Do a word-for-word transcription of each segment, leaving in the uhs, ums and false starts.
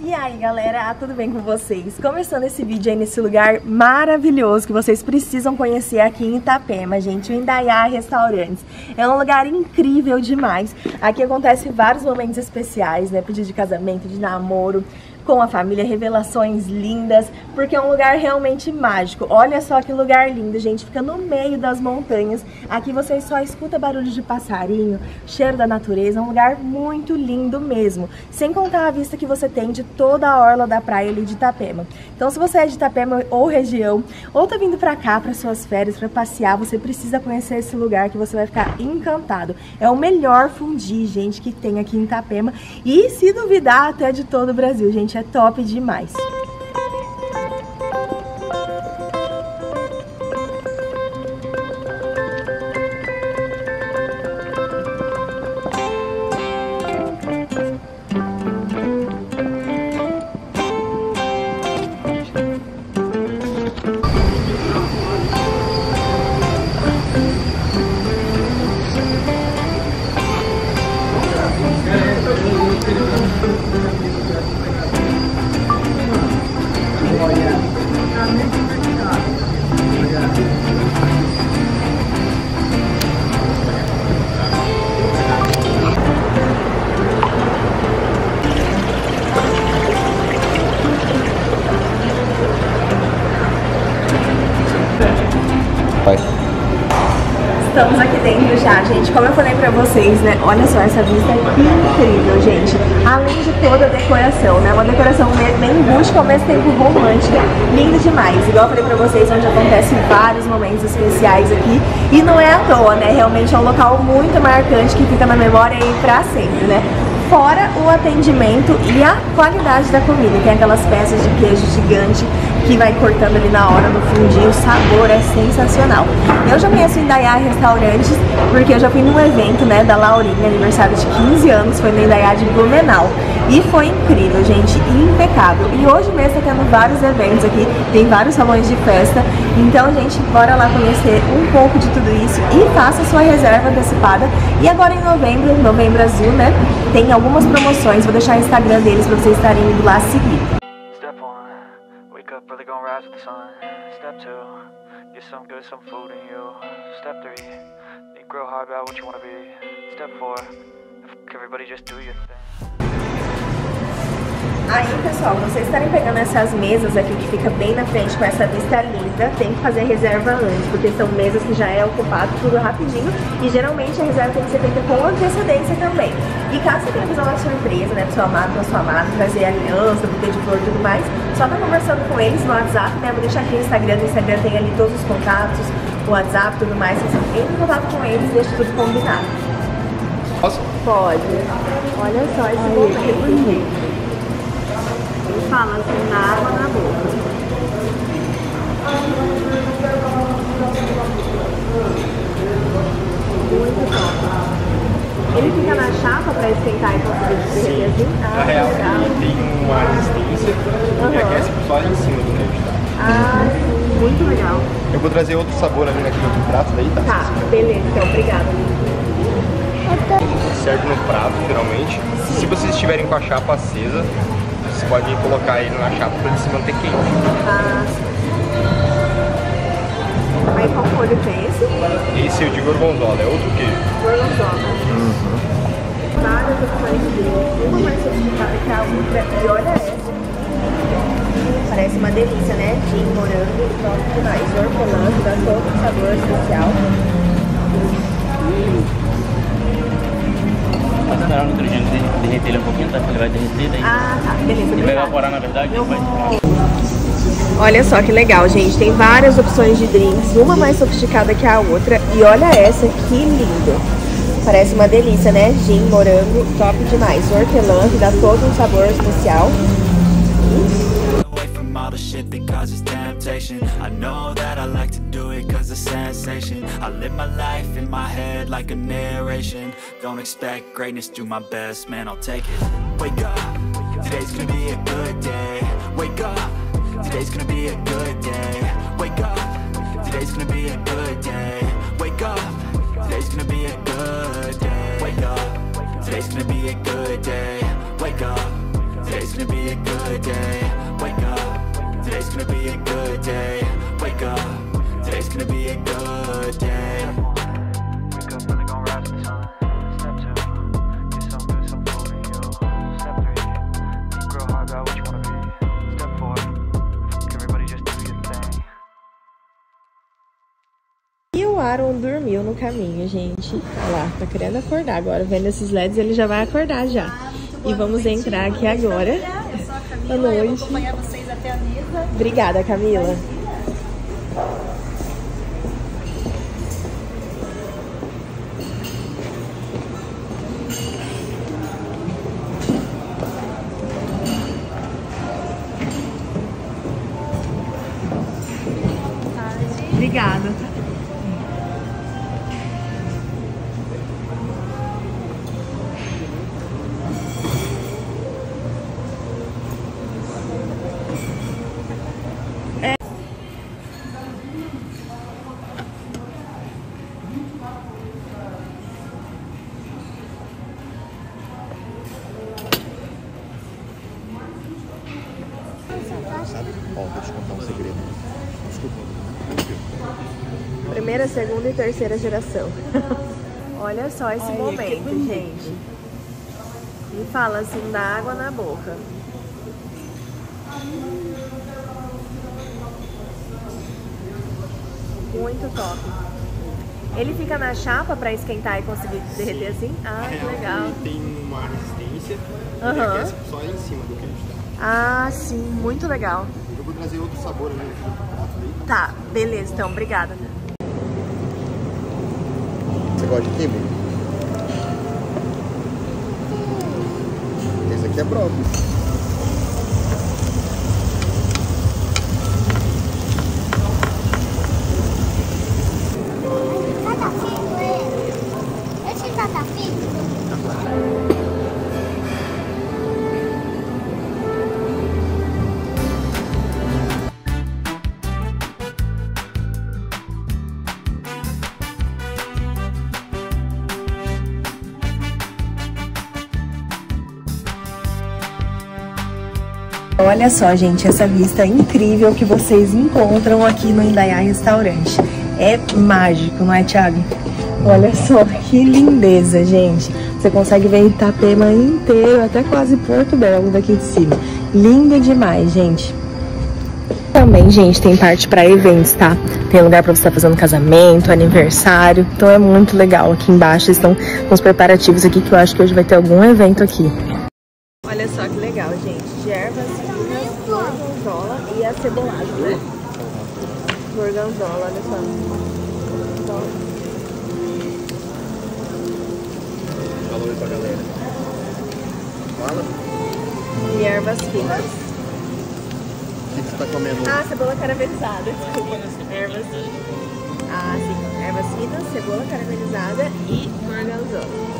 E aí galera, tudo bem com vocês? Começando esse vídeo aí nesse lugar maravilhoso que vocês precisam conhecer aqui em Itapema, gente, o Indaiá Restaurantes. É um lugar incrível demais. Aqui acontecem vários momentos especiais, né? Pedido de casamento, de namoro, com a família, revelações lindas, porque é um lugar realmente mágico. Olha só que lugar lindo, gente, fica no meio das montanhas. Aqui vocês só escutam barulho de passarinho, cheiro da natureza, é um lugar muito lindo mesmo. Sem contar a vista que você tem de toda a orla da praia ali de Itapema. Então se você é de Itapema ou região, ou tá vindo pra cá para suas férias, para passear, você precisa conhecer esse lugar que você vai ficar encantado. É o melhor fundi, gente, que tem aqui em Itapema e, se duvidar, até de todo o Brasil, gente. É top demais. Estamos aqui dentro já, gente. Como eu falei pra vocês, né? Olha só essa vista incrível, gente. Além de toda a decoração, né? Uma decoração bem rústica, ao mesmo tempo romântica. Lindo demais. Igual eu falei pra vocês, onde acontecem vários momentos especiais aqui. E não é à toa, né? Realmente é um local muito marcante que fica na memória aí pra sempre, né? Fora o atendimento e a qualidade da comida. Tem aquelas peças de queijo gigante que vai cortando ali na hora no fundinho. O sabor é sensacional. Eu já conheço o Indaiá Restaurantes porque eu já fui num evento, né, da Laurinha, aniversário de quinze anos, foi no Indaiá de Blumenau. E foi incrível, gente, impecável. E hoje mesmo tá tendo vários eventos aqui, tem vários salões de festa. Então, gente, bora lá conhecer um pouco de tudo isso e faça sua reserva antecipada. E agora em novembro, novembro azul, né, tem algumas promoções. Vou deixar o Instagram deles pra vocês estarem indo lá seguir. Step one, wake up early, gonna rise with the sun. Step two, get some good, some food in you. Step three, think real hard about what you wanna be. Step four, everybody just do your thing. Aí, pessoal, vocês estarem pegando essas mesas aqui que fica bem na frente com essa vista linda, tem que fazer reserva antes, porque são mesas que já é ocupado tudo rapidinho e geralmente a reserva tem que ser feita com antecedência também. E caso você tenha fazer uma surpresa, né, pro seu amado, pra sua amada, trazer aliança, buquê de flor e tudo mais, só tá conversando com eles no WhatsApp, né, vou deixar aqui no Instagram, no Instagram tem ali todos os contatos, o WhatsApp e tudo mais, você entra em contato com eles e deixa tudo combinado. Posso? Pode. Olha só esse momento. Ele fala assim, na água na boca. Muito top. Ele fica na chapa pra esquentar e conseguir derreter assim? Ah, Na real, legal. ele tem uma resistência Uhum. e aquece só em cima do queijo, tá? Ah, sim, muito legal. Eu vou trazer outro sabor ali naquele outro prato daí, tá? Tá, beleza, então, obrigada. Serve no prato, geralmente. Se vocês estiverem com a chapa acesa, você pode colocar ele na chapa para ele se manter quente. Ah, sim. Aí qual molho que é esse? Esse é o de gorgonzola, é outro queijo. Gorgonzola. Uhum. Várias opções de uma mais sofisticada que a outra. E olha essa. Parece uma delícia, né? Gin, morango, top demais. Hortelã, que dá todo um sabor especial. Pode esperar o nitrogênio derreter ele um pouquinho, tá? Ele vai derreter daí. Ah, tá. Beleza. Ele vai evaporar, na verdade, ele vai... Olha só que legal, gente. Tem várias opções de drinks, uma mais sofisticada que a outra. E olha essa, que lindo. Parece uma delícia, né? Gin, morango, top demais. Hortelã, que dá todo um sabor especial. All the shit that causes temptation. I know that I like to do it cause it's sensation. I live my life in my head like a narration. Don't expect greatness, do my best, man, I'll take it. Wake up, today's gonna be a good day. Wake up, today's gonna be a good day. Wake up, today's gonna be a good day. Wake up, today's gonna be a good day. Wake up, today's gonna be a good day. Wake up. Today's gonna be a good day. Wake up. Today's gonna be a good day. Wake up. Today's gonna be a good day. Wake up, really gon' rise with the sun. Step two, get some good, some food in you. Step three, think real hard about what you wanna be. Step four, everybody just do your thing. E o Aaron dormiu no caminho, gente. Olha lá, tá querendo acordar agora. Vendo esses L E Ds, ele já vai acordar já. E vamos entrar aqui agora. Eu sou a Camila, Boa noite. eu vou acompanhar vocês até a mesa. Obrigada, Camila. Obrigada. Ó, deixa eu contar um segredo. Desculpa. Primeira, segunda e terceira geração. Olha só esse Ai, momento, que gente. E fala assim, dá água na boca. Muito top. Ele fica na chapa pra esquentar e conseguir derreter assim? Ah, que legal. Tem uma resistência e Aham. aquece só em cima do que a gente tá. Ah, sim, muito legal. Eu vou trazer outro sabor ali no prato aí. Tá, beleza, então, obrigada. Você gosta de quibe? Esse aqui é brócolis. Olha só, gente, essa vista incrível que vocês encontram aqui no Indaiá Restaurante. É mágico, não é, Thiago? Olha só que lindeza, gente. Você consegue ver Itapema inteiro, até quase Porto Belo daqui de cima. Lindo demais, gente. Também, gente, tem parte para eventos, tá? Tem lugar para você estar fazendo casamento, aniversário. Então é muito legal. Aqui embaixo estão os preparativos aqui, que eu acho que hoje vai ter algum evento aqui. Olha só que legal, gente. De ervas finas, gorgonzola e acebolado, né? Gorgonzola, olha só. Valor pra galera. Fala. E ervas finas. O que você tá comendo? Ah, cebola caramelizada, desculpa. Ervas. Ah, sim. Ervas finas, cebola caramelizada e gorgonzola.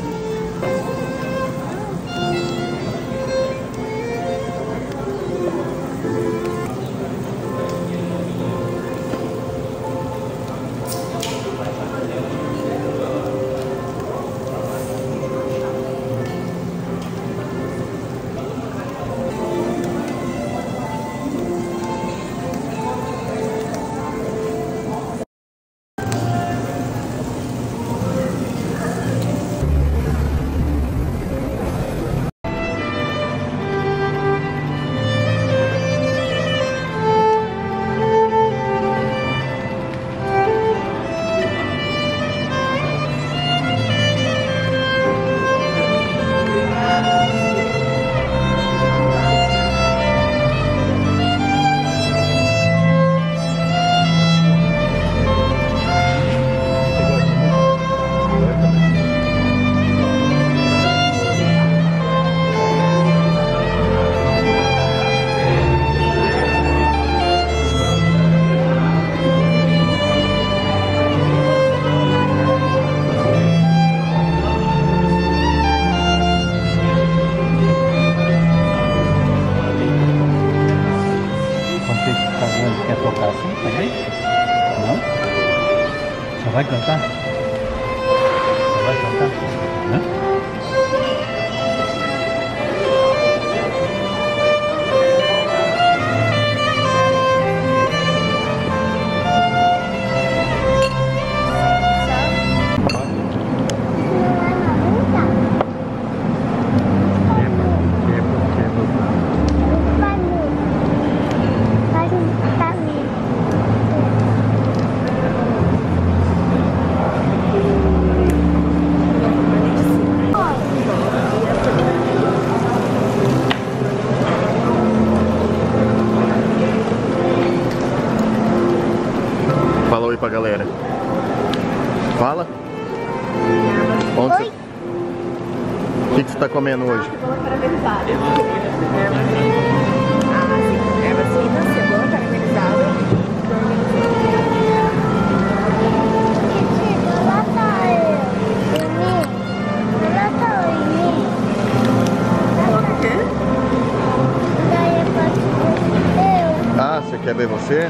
Quer tocar assim também? Não? Só vai cantar? Só vai cantar? Hã? comendo hoje? Cebola caramelizada. Ervas finas. Ah, sim. Ervas finas, cebola caramelizada. Ah, você quer ver você?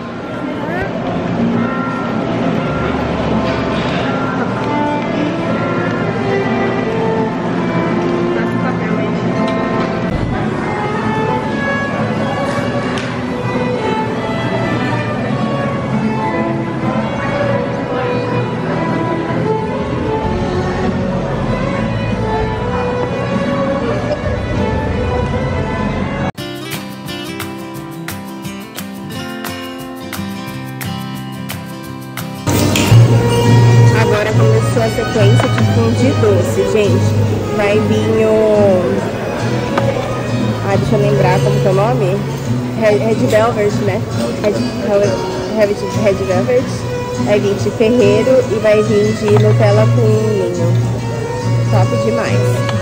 Agora começou a sequência de fundir doce, gente. Vai vir o... Ah, deixa eu lembrar como que é o nome. Red, Red Velvet, né? Red, Red, Red Velvet. Vai vir de Ferreiro e vai vir de Nutella com ninho. Top demais.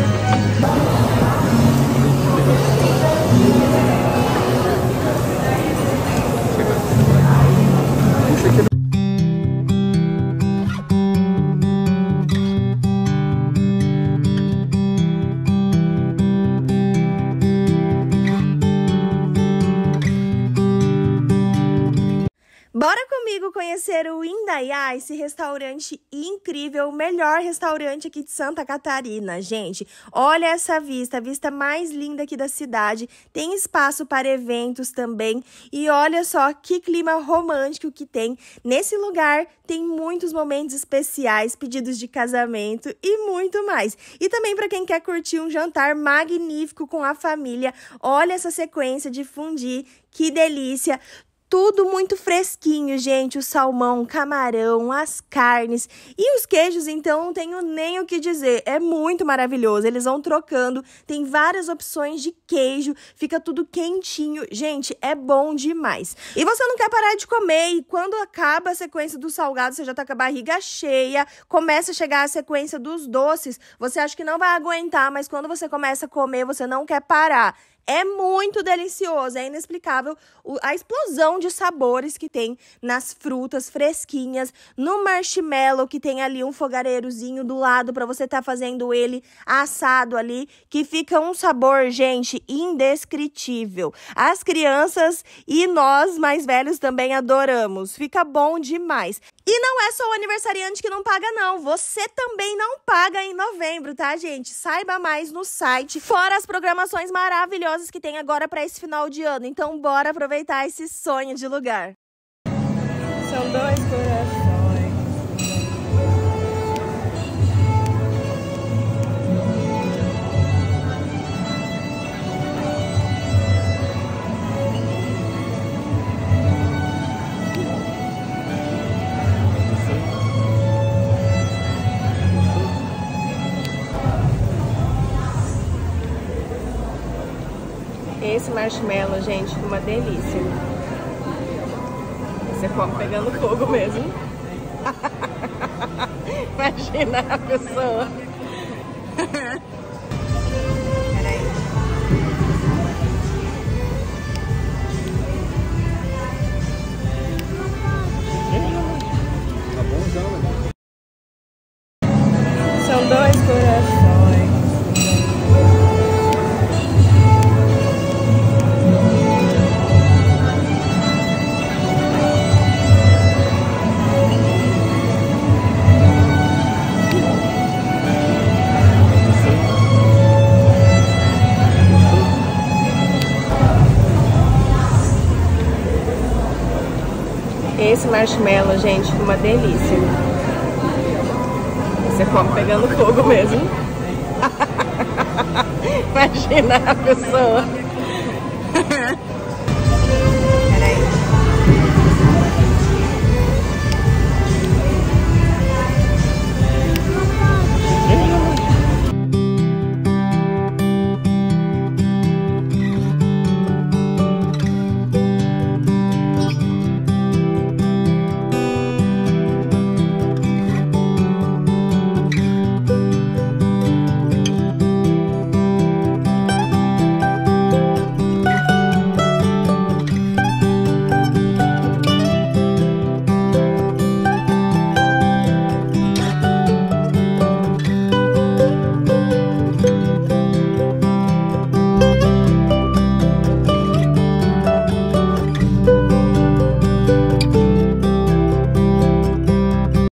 Bora comigo conhecer o Indaiá, esse restaurante incrível, o melhor restaurante aqui de Santa Catarina, gente. Olha essa vista, a vista mais linda aqui da cidade. Tem espaço para eventos também. E olha só que clima romântico que tem. Nesse lugar tem muitos momentos especiais, pedidos de casamento e muito mais. E também para quem quer curtir um jantar magnífico com a família. Olha essa sequência de fondue, que delícia! Tudo muito fresquinho, gente. O salmão, o camarão, as carnes e os queijos, então, não tenho nem o que dizer. É muito maravilhoso. Eles vão trocando. Tem várias opções de queijo. Fica tudo quentinho. Gente, é bom demais. E você não quer parar de comer. E quando acaba a sequência dos salgados, você já tá com a barriga cheia. Começa a chegar a sequência dos doces. Você acha que não vai aguentar, mas quando você começa a comer, você não quer parar. É muito delicioso, é inexplicável a explosão de sabores que tem nas frutas fresquinhas, no marshmallow que tem ali um fogareirozinho do lado para você estar tá fazendo ele assado ali, que fica um sabor, gente, indescritível. As crianças e nós mais velhos também adoramos, fica bom demais. E não é só o aniversariante que não paga, não. Você também não paga em novembro, tá, gente? Saiba mais no site. Fora as programações maravilhosas que tem agora para esse final de ano. Então, bora aproveitar esse sonho de lugar. São dois corações. Esse marshmallow, gente, uma delícia. Você come pegando fogo mesmo. Imagina a pessoa. Peraí. Tá bom já, né? São dois corações. Esse marshmallow, gente, uma delícia. Você come pegando fogo mesmo. Imagina a pessoa.